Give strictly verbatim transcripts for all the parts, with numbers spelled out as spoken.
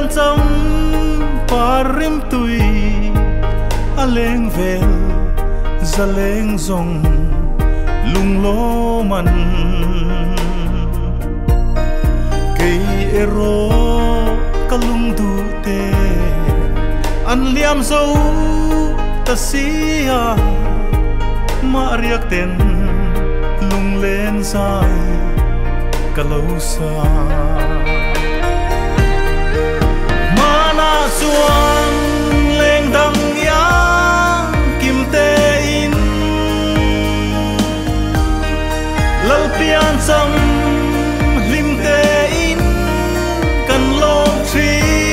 pian cham parim tui aleng vel zaleng zong lung lo man kei ero kalung du te an liam zo ta sia ma riak ten lung len sai kalau sa mana suan leng dang yang kim te in lal pian sam lim te in kan long tri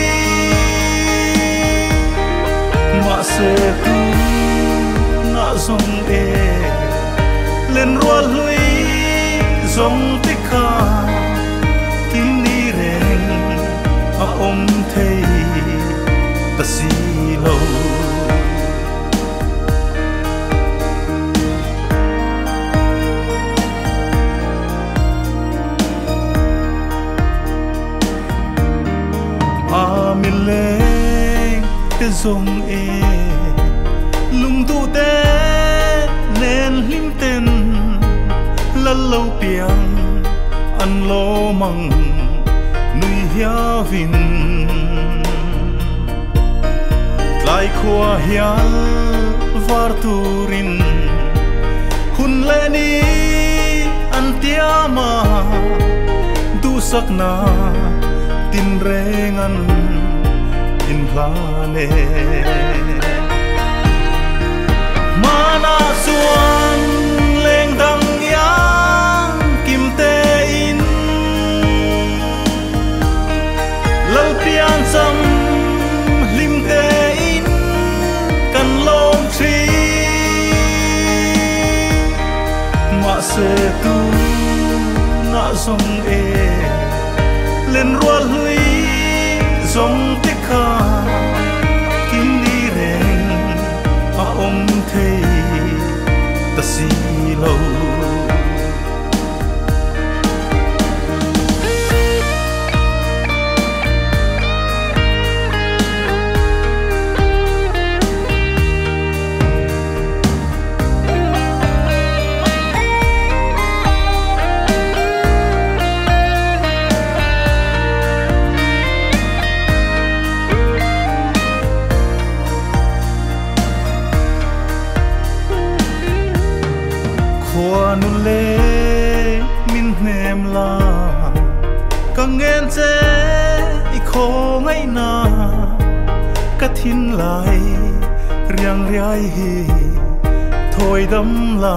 ma se tu na song e lên ruột lui giống tích kha kim ni rèn a ôm thầy ta si lâu a mi lên te giống e lung tu te nên lim tên la lâu piang an lo mang nui hia vin lai khua hial var turin hun le ni an tiama du sakna tin rengan in plane mana suan leng dang yang kim te in lal pian sam lim te in kan long tri ma se tu na song e lên ruột lui giống tích kha kim đi rèn a ôm thầy ta si lâu nu le min nem la kang ngen che i kho ngai na ka thin lai riang riai hi thoi dam la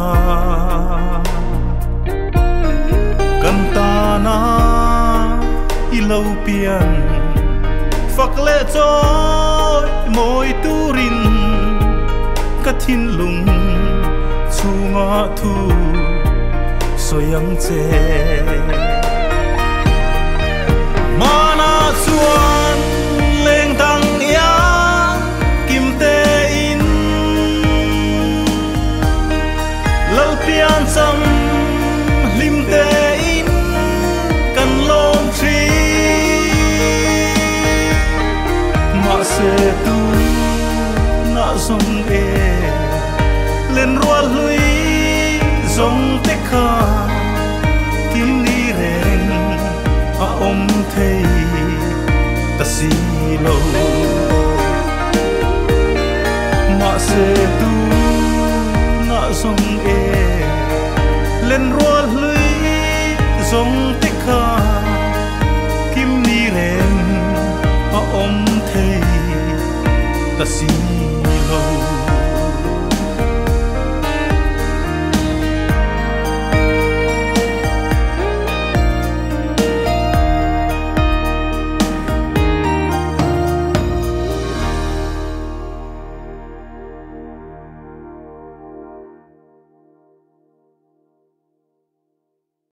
kan ta na i lâu pian phak le choi moi turin ka thin lung chunga thu soyang che mana chuan leng dang yang kim te in lal pian sam lim te in kan long tri ma se tu na song e lên ruột lui giống tích kha kim ni rèn a ôm thầy ta si lâu ma se tu na song e lên ruột lui giống tích kha kim ni rèn a ôm thầy ta si